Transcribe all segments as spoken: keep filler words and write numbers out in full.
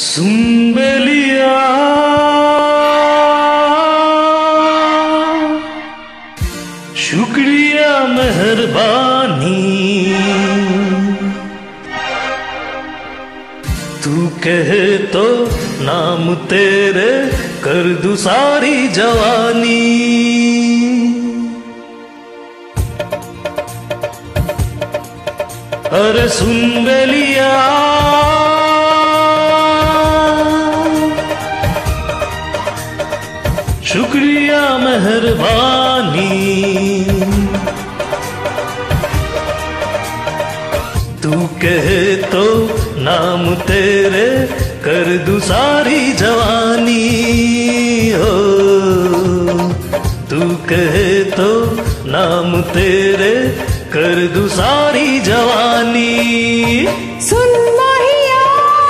सुन बेलिया शुक्रिया मेहरबानी, तू कहे तो नाम तेरे कर दूं सारी जवानी। अरे सुन बेलिया शुक्रिया मेहरबानी, तू कहे तो नाम तेरे कर दूं सारी जवानी। हो तू कहे तो नाम तेरे कर दूं सारी जवानी। सुन माहिया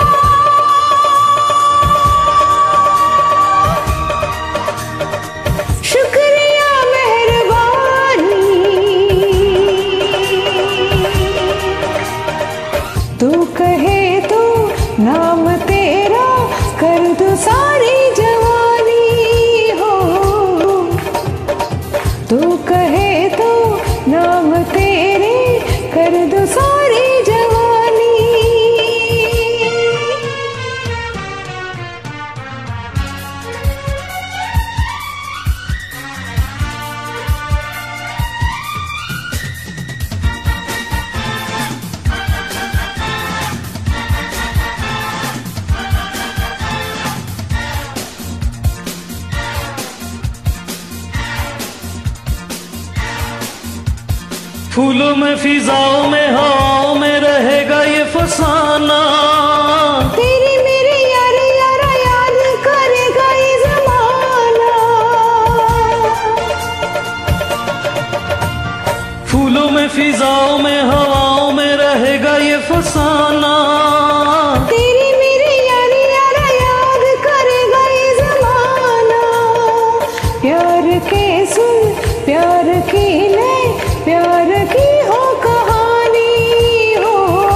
शुक्रिया मेहरबानी, तू कहे तो नाम तेरा कर दूं सारी जवानी। हो तू कहे तो नाम तेरे कर दो सारी जवानी। फूलों में फिजाओं में हवाओं में रहेगा ये फसाना, तेरी मेरी यारी यारा याद करेगा ये ज़माना। फूलों में फिजाओं में हवाओं में रहेगा ये फसाना, तेरी मेरी यारी यारा याद करेगा ये ज़माना। प्यार के सुन प्यार की ले प्यार की हो कहानी। हो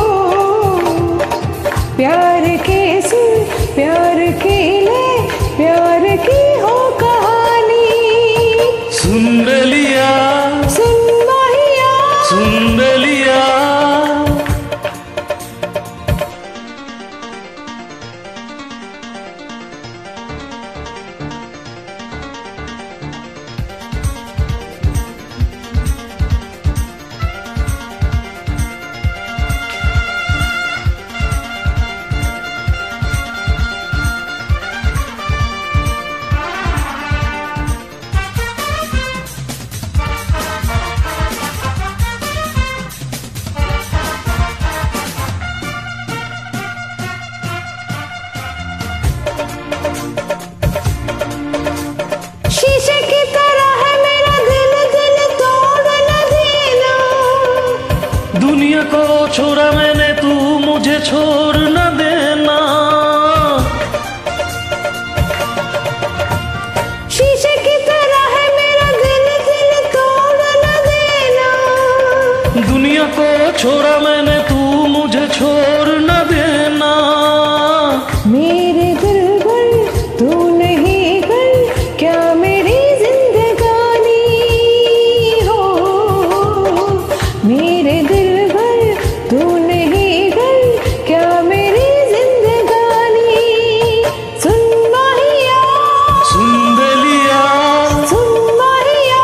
प्यार के सुन प्यार की ले प्यार की हो कहानी। सुन बेलिया सुन माहिया सुन बेलिया शीशे की तरह है मेरा दिल, दिल तोड़ न देना। दुनिया को छोड़ा मैंने, तू मुझे छोड़ न देना। शीशे की तरह है मेरा दिल, दिल तोड़ न देना। दुनिया को छोड़ा मैंने, तू मुझे छोड़ न देना। मेरे दिल पर तू नहीं कर क्या मेरी जिंदगानी। हो मेरे दिल पर तू नहीं कर क्या मेरी जिंदगानी। सुन माहिया सुन बेलिया सुन माहिया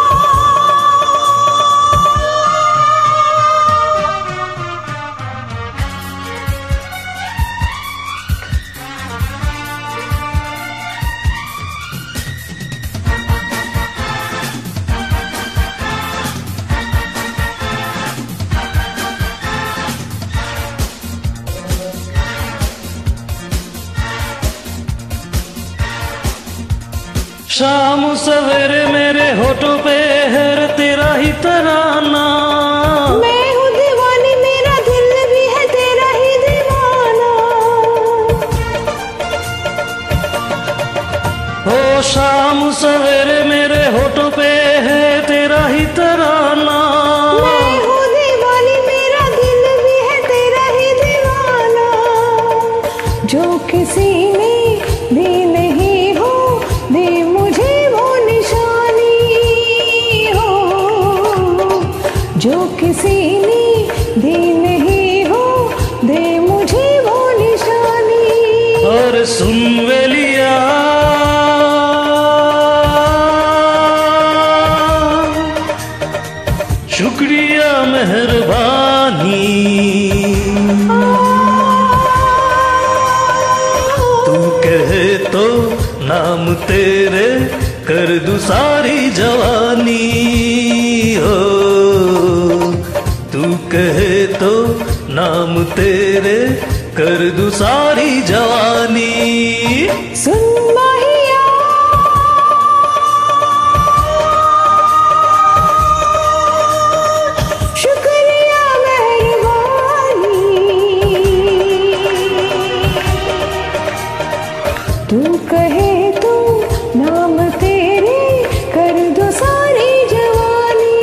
शाम सवेरे मेरे होठों पे है तेरा ही तराना। मैं हूँ दीवानी, मेरा दिल भी है तेरा ही दीवाना। ओ शाम सवेरे मेरे होठों पे है तेरा ही तराना। मैं हूँ दीवानी, मेरा दिल भी है तेरा ही दीवाना। जो किसी किसी ने दी नहीं हो, दे मुझे वो निशानी हो। जो किसी ने दी नहीं हो, दे मुझे वो निशानी। और सुन वे लिया शुक्रिया मेहरबानी, तू कहे तो नाम तेरे कर दूं सारी जवानी हो। तू कहे तो नाम तेरे कर दूं सारी जवानी। सुन माहिया शुक्रिया मेहरबानी, तू कहे तो नाम तेरे कर दो सारी जवानी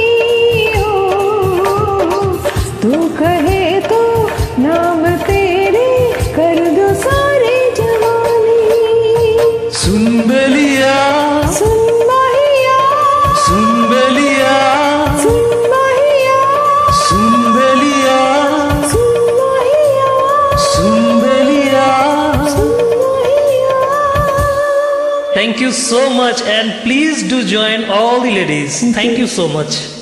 हो। तू कहे तो नाम तेरे कर दो सारी जवानी। सुन बेलिया सुन माहिया सुन बेलिया सुन माहिया सुन बेलिया सुन माहिया सुन बेलिया। सुन माहिया। Thank you so much, and please do join all the ladies. Thank you so much.